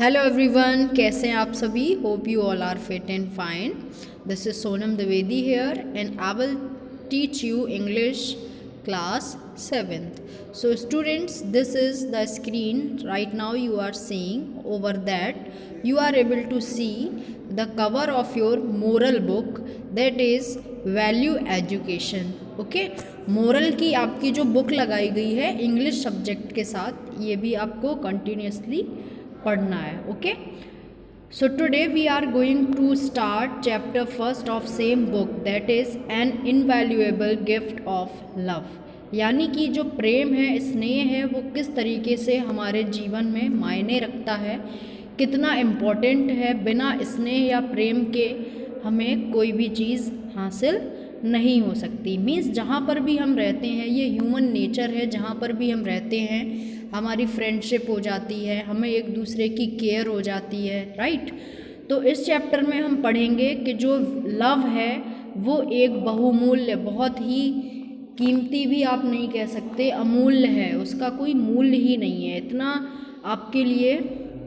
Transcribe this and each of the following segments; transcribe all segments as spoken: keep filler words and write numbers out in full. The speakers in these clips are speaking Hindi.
हेलो एवरीवन, कैसे हैं आप सभी। Hope you all are fit and fine. This is Sonam Dwivedi here and I will teach you English class seventh. So students, this is the screen right now you are seeing. Over that you are able to see the cover of your moral book, that is value education. Okay moral की आपकी जो बुक लगाई गई है इंग्लिश सब्जेक्ट के साथ, ये भी आपको कंटिन्यूसली पढ़ना है. Okay so today we are going to start chapter first of same book, that is an invaluable gift of love. यानी कि जो प्रेम है, स्नेह है, वो किस तरीके से हमारे जीवन में मायने रखता है, कितना इम्पोर्टेंट है. बिना स्नेह या प्रेम के हमें कोई भी चीज़ हासिल नहीं हो सकती. मीन्स जहाँ पर भी हम रहते हैं, ये ह्यूमन नेचर है, जहाँ पर भी हम रहते हैं हमारी फ्रेंडशिप हो जाती है, हमें एक दूसरे की केयर हो जाती है, राइट. तो इस चैप्टर में हम पढ़ेंगे कि जो लव है वो एक बहुमूल्य, बहुत ही कीमती भी आप नहीं कह सकते, अमूल्य है, उसका कोई मूल्य ही नहीं है. इतना आपके लिए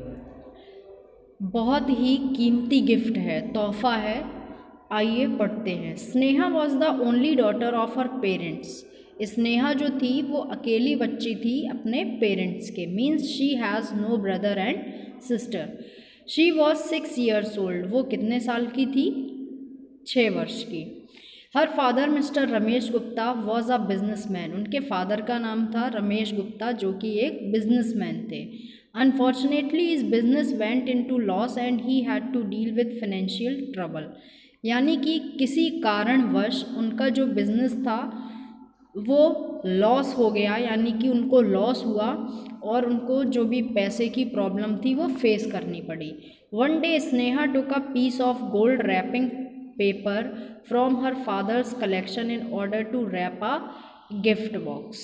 बहुत ही कीमती गिफ्ट है, तोहफा है. आइए पढ़ते हैं. Sneha was the only daughter of her parents. Sneha जो थी वो अकेली बच्ची थी अपने पेरेंट्स के. Means she has no brother and sister. She was six years old. वो कितने साल की थी? छः वर्ष की. Her father mister Ramesh Gupta was a businessman. उनके फादर का नाम था रमेश गुप्ता, जो कि एक बिजनेसमैन थे. Unfortunately his business went into loss and he had to deal with financial trouble. यानी कि किसी कारणवश उनका जो बिजनेस था वो लॉस हो गया, यानी कि उनको लॉस हुआ और उनको जो भी पैसे की प्रॉब्लम थी वो फेस करनी पड़ी. One day Sneha took a piece of gold wrapping paper from her father's collection in order to wrap a gift box.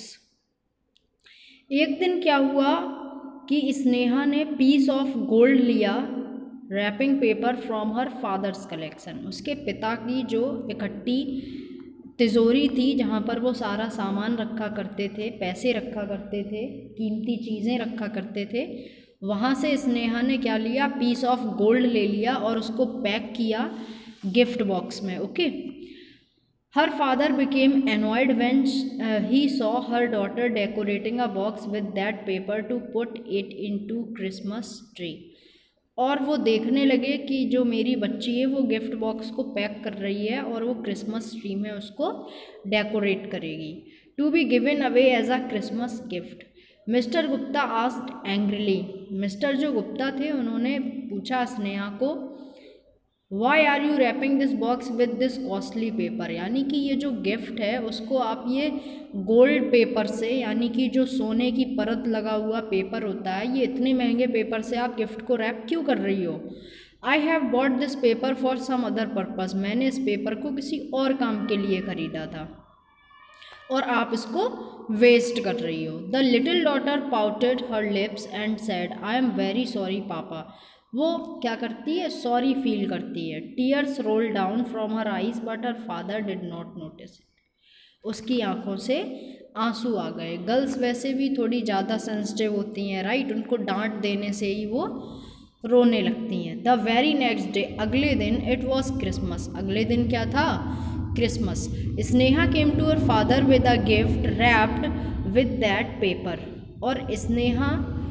एक दिन क्या हुआ कि स्नेहा ने पीस ऑफ गोल्ड लिया, wrapping paper from her father's collection. उसके पिता की जो इकट्ठी तिजोरी थी, जहाँ पर वो सारा सामान रखा करते थे, पैसे रखा करते थे, कीमती चीज़ें रखा करते थे, वहाँ से स्नेहा ने क्या लिया? पीस ऑफ गोल्ड ले लिया और उसको पैक किया गिफ्ट बॉक्स में. Okay. Her father became annoyed when he saw her daughter decorating a box with that paper to put it into Christmas tree. और वो देखने लगे कि जो मेरी बच्ची है वो गिफ्ट बॉक्स को पैक कर रही है और वो क्रिसमस ट्री में उसको डेकोरेट करेगी. To be given away as a Christmas gift. Mister Gupta asked angrily. Mister जो गुप्ता थे उन्होंने पूछा स्नेहा को, why are you wrapping this box with this costly paper. यानी कि ये जो गिफ्ट है उसको आप ये गोल्ड पेपर से, यानी कि जो सोने की परत लगा हुआ पेपर होता है, ये इतने महंगे पेपर से आप गिफ्ट को रैप क्यों कर रही हो? I have bought this paper for some other purpose. मैंने इस पेपर को किसी और काम के लिए ख़रीदा था और आप इसको वेस्ट कर रही हो. The little daughter pouted her lips and said, I am very sorry papa. वो क्या करती है? सॉरी फील करती है. Tears roll down from her eyes but her father did not notice it. उसकी आंखों से आंसू आ गए. गर्ल्स वैसे भी थोड़ी ज़्यादा सेंसिटिव होती हैं, राइट. उनको डांट देने से ही वो रोने लगती हैं. द वेरी नेक्स्ट डे, अगले दिन, इट वॉज क्रिसमस. अगले दिन क्या था? Christmas. Sneha came to her father with a gift wrapped with that paper. और Sneha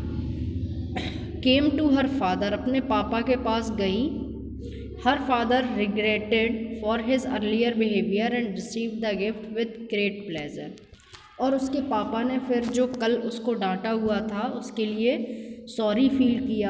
came to her father, अपने पापा के पास गई. Her father regretted for his earlier behaviour and receive the gift with great pleasure. और उसके पापा ने फिर जो कल उसको डांटा हुआ था उसके लिए सॉरी फील किया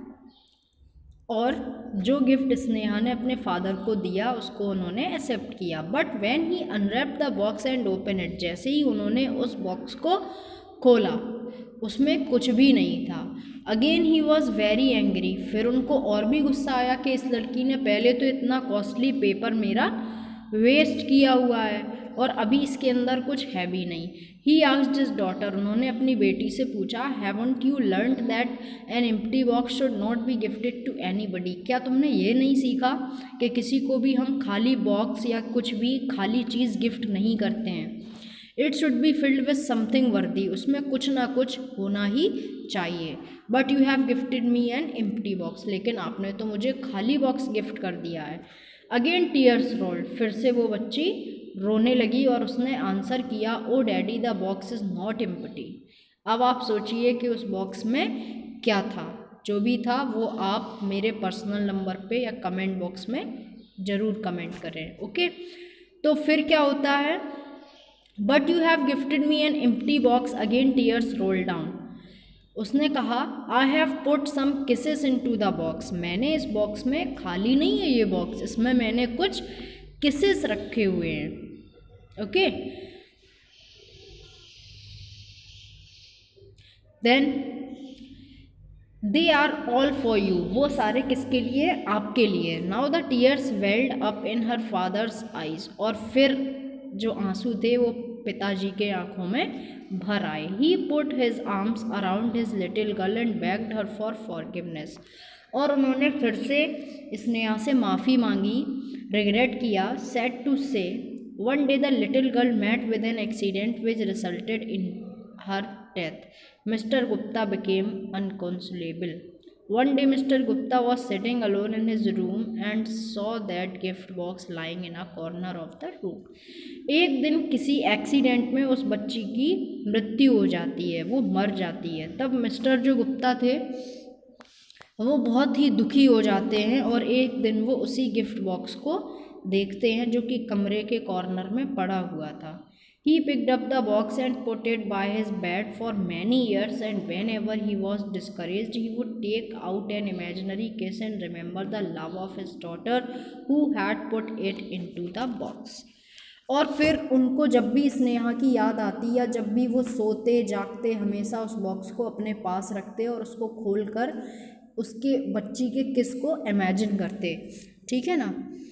और जो गिफ्ट स्नेहा ने अपने फादर को दिया उसको उन्होंने एक्सेप्ट किया. But when he unwrapped the box and open it, जैसे ही उन्होंने उस बॉक्स को खोला उसमें कुछ भी नहीं था. Again he was very angry. फिर उनको और भी गुस्सा आया कि इस लड़की ने पहले तो इतना कॉस्टली पेपर मेरा वेस्ट किया हुआ है और अभी इसके अंदर कुछ है भी नहीं. He asked his daughter. उन्होंने अपनी बेटी से पूछा, haven't you learned that an empty box should not be gifted to anybody. क्या तुमने ये नहीं सीखा कि किसी को भी हम खाली बॉक्स या कुछ भी खाली चीज़ गिफ्ट नहीं करते हैं? It should be filled with something worthy, उसमें कुछ ना कुछ होना ही चाहिए। But you have gifted me an empty box, लेकिन आपने तो मुझे खाली बॉक्स गिफ्ट कर दिया है। अगेन टीयर्स रोल्ड, फिर से वो बच्ची रोने लगी और उसने आंसर किया, oh daddy the box is not empty. अब आप सोचिए कि उस बॉक्स में क्या था। जो भी था वो आप मेरे पर्सनल नंबर पे या कमेंट बॉक्स में ज़रूर कमेंट करें, ओके। तो फिर क्या होता है, but you have gifted me an empty box, again tears roll down. उसने कहा, I have put some kisses in to the box, मैंने इस बॉक्स में, खाली नहीं है ये बॉक्स, इसमें मैंने कुछ किसेस रखे हुए हैं, okay. Then they are all for you, वो सारे किसके लिए, आपके लिए। Now the tears welled up in her father's eyes, और फिर जो आंसू थे वो पिताजी के आंखों में भर आए। He put his arms around his little girl and begged her for forgiveness, और उन्होंने फिर से स्नेहा से माफ़ी मांगी, रिग्रेट किया। Said to say, one day the little girl met with an accident which resulted in her death. Mister Gupta became unconsolable. One day Mister Gupta was sitting alone in his room and saw that gift box lying in a corner of the room. एक दिन किसी एक्सीडेंट में उस बच्ची की मृत्यु हो जाती है, वो मर जाती है। तब मिस्टर जो गुप्ता थे वो बहुत ही दुखी हो जाते हैं और एक दिन वो उसी गिफ्ट बॉक्स को देखते हैं जो कि कमरे के कॉर्नर में पड़ा हुआ था। He picked up the box and put it by his bed for many years, and whenever he was discouraged, he would take out an imaginary kiss and remember the love of his daughter who had put it into the box. और फिर उनको जब भी स्नेहा की याद आती या जब भी वो सोते जागते हमेशा उस बॉक्स को अपने पास रखते और उसको खोलकर उसके बच्ची के किस को इमेजिन करते, ठीक है ना।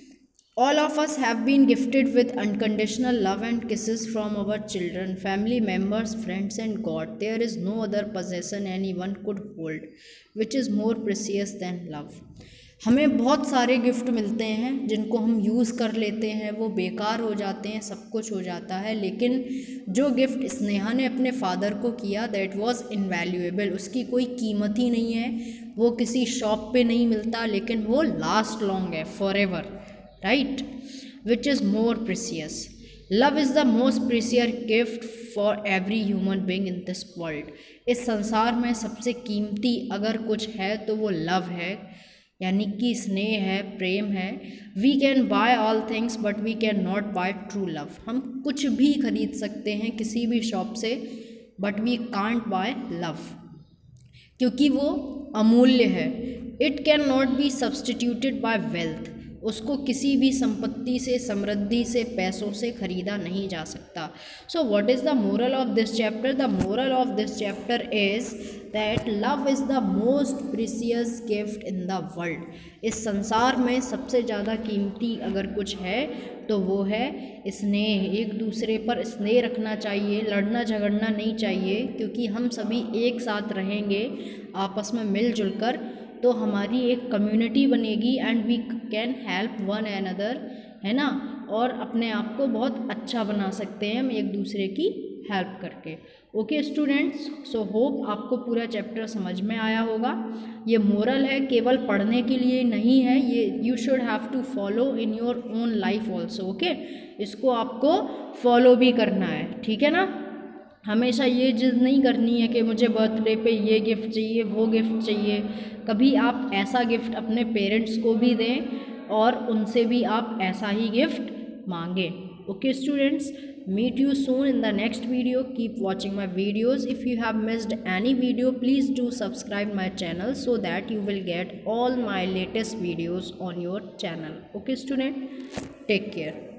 All of us have been gifted with unconditional love and kisses from our children, family members, friends and God. There is no other possession anyone could hold which is more precious than love. हमें बहुत सारे गिफ्ट मिलते हैं जिनको हम यूज़ कर लेते हैं, वो बेकार हो जाते हैं, सब कुछ हो जाता है, लेकिन जो गिफ्ट स्नेहा ने अपने फादर को किया दैट वाज इनवैल्यूएबल, उसकी कोई कीमत ही नहीं है, वो किसी शॉप पे नहीं मिलता, लेकिन वो लास्ट लॉन्ग है, forever, right, which is more precious. Love is the most precious gift for every human being in this world. इस संसार में सबसे कीमती अगर कुछ है तो वो लव है, यानी कि स्नेह है, प्रेम है। We can buy all things but we can not buy true love. हम कुछ भी खरीद सकते हैं किसी भी शॉप से, but we can't buy love, क्योंकि वो अमूल्य है। It can not be substituted by wealth. उसको किसी भी संपत्ति से, समृद्धि से, पैसों से खरीदा नहीं जा सकता। So what is the moral of this chapter? The moral of this chapter is that love is the most precious gift in the world. इस संसार में सबसे ज़्यादा कीमती अगर कुछ है तो वो है स्नेह। एक दूसरे पर स्नेह रखना चाहिए, लड़ना झगड़ना नहीं चाहिए, क्योंकि हम सभी एक साथ रहेंगे आपस में मिलजुल कर तो हमारी एक कम्युनिटी बनेगी and we can help one another, है ना, और अपने आप को बहुत अच्छा बना सकते हैं हम एक दूसरे की हेल्प करके। ओके स्टूडेंट्स, सो होप आपको पूरा चैप्टर समझ में आया होगा। ये मोरल है, केवल पढ़ने के लिए नहीं है, ये you should have to follow in your own life also. Okay, इसको आपको फॉलो भी करना है, ठीक है ना। हमेशा ये जिद नहीं करनी है कि मुझे बर्थडे पे ये गिफ्ट चाहिए, वो गिफ्ट चाहिए। कभी आप ऐसा गिफ्ट अपने पेरेंट्स को भी दें और उनसे भी आप ऐसा ही गिफ्ट मांगें। Okay students, meet you soon in the next video. Keep watching my videos. If you have missed any video, please do subscribe my channel so that you will get all my latest videos on your channel. Okay student, take care.